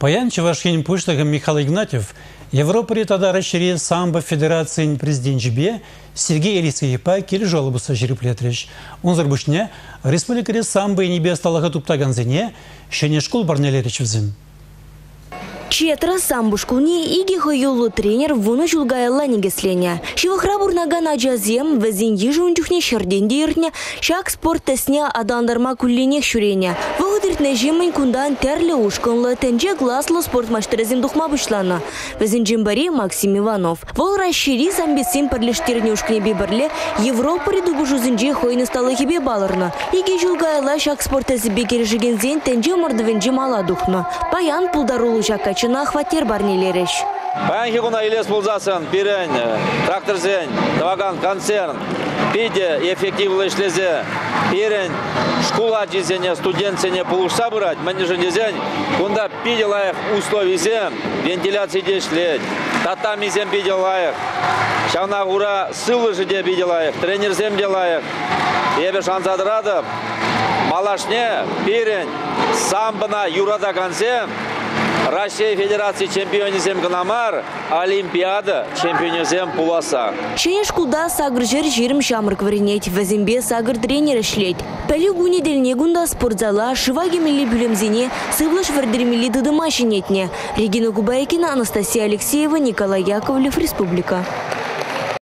Паян Чевашкин Пуштагам Михаил Игнатьев, Европа ретада расшири самбо федерации президент Жбе, Сергей Элисский па келі жолы бұса жүріп летреш. Он зарбушне, республикаре самбо и небе сталаға туптаганзене, шене школ барнелері чвзім. Четра самбушкуни иги хойолу тренер вуну жулгайла негесленя. Шивахра бурнаган аджазем везин ежунчухне шарденде иртне шак спорт тесня адандарма кулленех шуреня. Вогдиртне жемын кундан терле ушконлы тенже гласлы спорт маштырезим духма бушлана. Везин джимбари Максим Иванов. Вол расшири самбесим парлештерне ушкне биберле Европа редугу жузинже хойны сталы хибе балырна. Иги жулгайла шак спорт тесибе кережигензен тенже мордвенже мала духна. Паян пулдарулу жакач хватер барнелереш. Паянхи гуна илес булзасын, пирен, тракторзен, даваган концерн, пиде эффективно ишлезе, пирен, школа дизене, студентсене полушса брать, менеджер дизень, кунда пиде лаях условий зем, вентиляции дешлеть, татами зем пиде лаях, шавна гура сылы же де пиде лаях, тренер зем де лаях, ебе шансадрадов, малашне, пирен, самбана, юрада концерн, Россия Федерации чемпионизм Ганамар, Олимпиада чемпионизм Пуласа. Шене шкулда сагр жер жирим шамыр кваринеть, вазимбе сагр тренер шлеть. Пелю гуни дельне гунда спортзала, шиваги милли бюлемзине, сывлаш вардеремили дыдыма шинетне. Регина Губайкина, Анастасия Алексеева, Николай Яковлев, Республика.